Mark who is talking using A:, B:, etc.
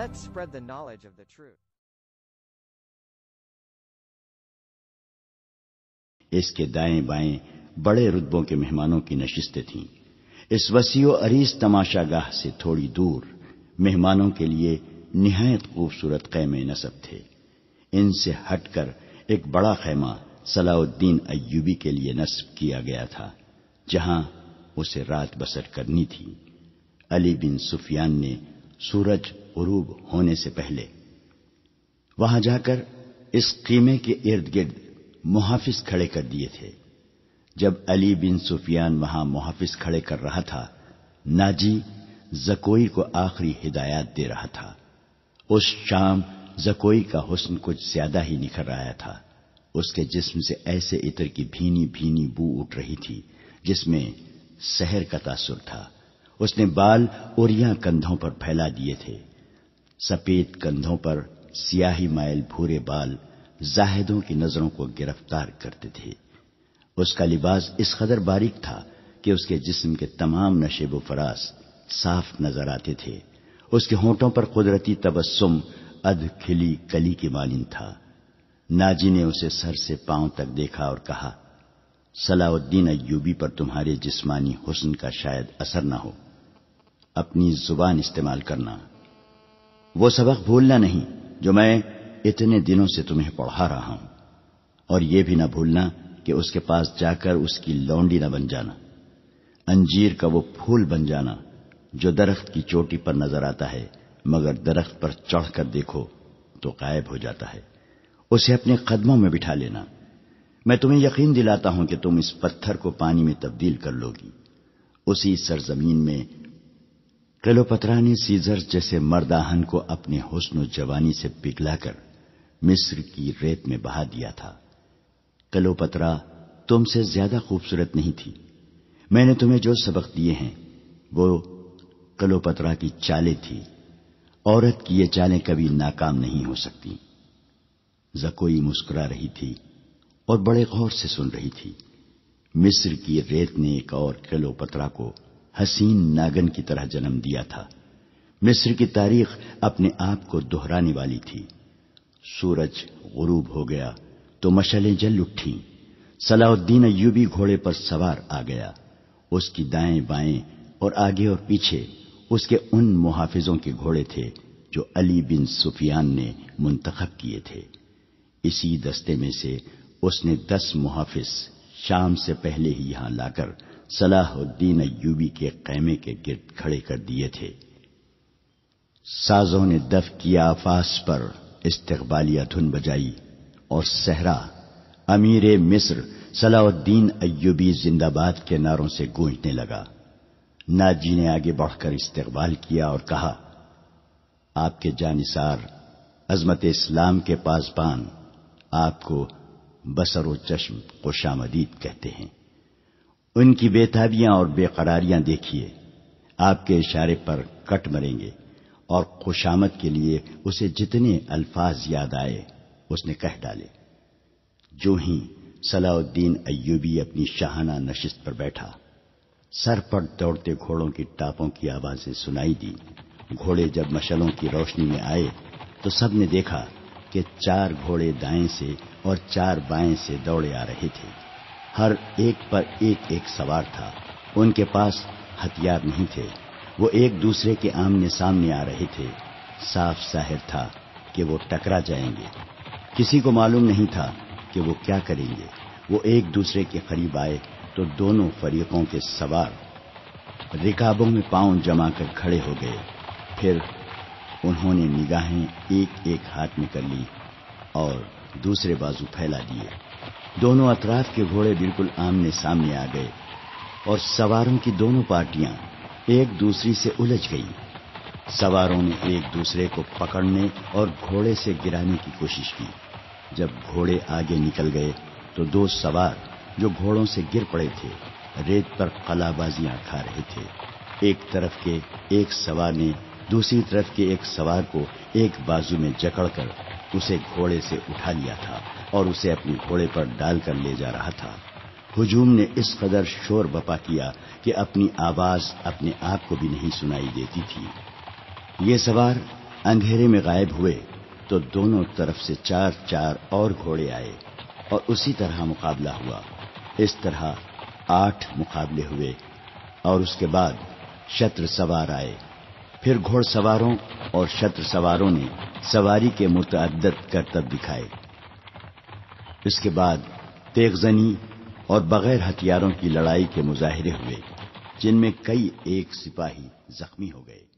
A: Let's spread the knowledge of the truth.
B: इसके दाएं बाएं बड़े रुतबों के मेहमानों की नशिस्तें थीं। इस वसीओ अरीज तमाशागाह से थोड़ी दूर मेहमानों के लिए निहायत खूबसूरत खैमे नसब थे। इनसे हटकर एक बड़ा खैमा सलाउद्दीन अय्यूबी के लिए नस्ब किया गया था, जहां उसे रात बसर करनी थी। अली बिन सुफियान ने सूरज गुरूब होने से पहले वहां जाकर इस कीमे के इर्द गिर्द मुहाफिज खड़े कर दिए थे। जब अली बिन सुफियान वहां मुहाफिज खड़े कर रहा था, नाजी जकोई को आखिरी हिदायत दे रहा था। उस शाम जकोई का हुस्न कुछ ज्यादा ही निखर आया था। उसके जिस्म से ऐसे इत्र की भीनी भीनी बू उठ रही थी जिसमें सहर का तासुर था। उसने बाल उरिया कंधों पर फैला दिए थे। सफेद कंधों पर सियाही माइल भूरे बाल जाहिदों की नजरों को गिरफ्तार करते थे। उसका लिबास इस कदर बारीक था कि उसके जिस्म के तमाम नशेब फरास साफ नजर आते थे। उसके होंठों पर कुदरती तबस्सुम अध खिली कली की मानिंद था। नाजी ने उसे सर से पांव तक देखा और कहा, सलाउद्दीन अय्यूबी पर तुम्हारे जिस्मानी हुस्न का शायद असर न हो। अपनी जुबान इस्तेमाल करना। वो सबक भूलना नहीं जो मैं इतने दिनों से तुम्हें पढ़ा रहा हूं, और ये भी न भूलना कि उसके पास जाकर उसकी लौंडी न बन जाना। अंजीर का वो फूल बन जाना जो दरख्त की चोटी पर नजर आता है, मगर दरख्त पर चढ़कर देखो तो गायब हो जाता है। उसे अपने कदमों में बिठा लेना। मैं तुम्हें यकीन दिलाता हूं कि तुम इस पत्थर को पानी में तब्दील कर लोगी। उसी सरजमीन में क्लेओपत्रा ने सीजर जैसे मर्दाहन को अपने हुस्न जवानी से पिघलाकर मिस्र की रेत में बहा दिया था। क्लेओपत्रा तुमसे ज्यादा खूबसूरत नहीं थी। मैंने तुम्हें जो सबक दिए हैं वो क्लेओपत्रा की चालें थी। औरत की ये चालें कभी नाकाम नहीं हो सकती। जकोई मुस्कुरा रही थी और बड़े गौर से सुन रही थी। मिस्र की रेत ने एक और क्लेओपत्रा को हसीन नागन की तरह जन्म दिया था। मिस्र की तारीख अपने आप को दोहराने वाली थी। सूरज गुरूब हो गया तो मशलें जल उठी। सलाउद्दीन अय्यूबी घोड़े पर सवार आ गया। उसकी दाएं बाएं और आगे और पीछे उसके उन मुहाफिजों के घोड़े थे जो अली बिन सुफियान ने मुंतखब किए थे। इसी दस्ते में से उसने 10 मुहाफिज शाम से पहले ही यहां लाकर सलाहुद्दीन अय्यूबी के खैमे के गिर्द खड़े कर दिए थे। साजों ने दफ किया आफास पर इस्तकबालिया धुन बजाई और सहरा अमीर मिस्र सलाहुद्दीन अय्यूबी जिंदाबाद के नारों से गूंजने लगा। नाजी ने आगे बढ़कर इस्तकबाल किया और कहा, आपके जानिसार अजमत इस्लाम के पासबान आपको बसरो चश्म खुशामदीद कहते हैं। उनकी बेताबियां और बेकरारियां देखिए। आपके इशारे पर कट मरेंगे। और खुशामद के लिए उसे जितने अल्फाज याद आए उसने कह डाले। जो ही सलाउद्दीन अय्यूबी अपनी शाहाना नशिस्त पर बैठा, सर पर दौड़ते घोड़ों की टापों की आवाजें सुनाई दी। घोड़े जब मशलों की रोशनी में आए तो सबने देखा कि 4 घोड़े दाएं से और 4 बाएं से दौड़े आ रहे थे। हर एक पर एक एक सवार था। उनके पास हथियार नहीं थे। वो एक दूसरे के आमने सामने आ रहे थे। साफ जाहिर था कि वो टकरा जाएंगे। किसी को मालूम नहीं था कि वो क्या करेंगे। वो एक दूसरे के करीब आए तो दोनों फरीकों के सवार रिकाबों में पांव जमाकर खड़े हो गए। फिर उन्होंने निगाहें एक एक हाथ में कर ली और दूसरे बाजू फैला दिए। दोनों अतराफ के घोड़े बिल्कुल आमने सामने आ गए और सवारों की दोनों पार्टियां एक दूसरी से उलझ गईं। सवारों ने एक दूसरे को पकड़ने और घोड़े से गिराने की कोशिश की। जब घोड़े आगे निकल गए तो 2 सवार जो घोड़ों से गिर पड़े थे रेत पर कलाबाजियां खा रहे थे। एक तरफ के एक सवार ने दूसरी तरफ के एक सवार को एक बाजू में जकड़कर उसे घोड़े से उठा लिया था और उसे अपने घोड़े पर डालकर ले जा रहा था। हुजूम ने इस कदर शोर बपा किया कि अपनी आवाज अपने आप को भी नहीं सुनाई देती थी। ये सवार اندھیرے میں غائب ہوئے تو دونوں طرف سے 4 اور گھوڑے آئے اور اسی طرح مقابلہ ہوا. اس طرح 8 مقابلے ہوئے اور اس کے بعد شتر سوار آئے. پھر گھوڑ سواروں اور شتر سواروں نے سواری کے متعدد کرتب دکھائے. اس کے بعد تیغ زنی اور بغیر ہتھیاروں کی لڑائی کے مظاہرے ہوئے، جن میں کئی ایک سپاہی زخمی ہو گئے.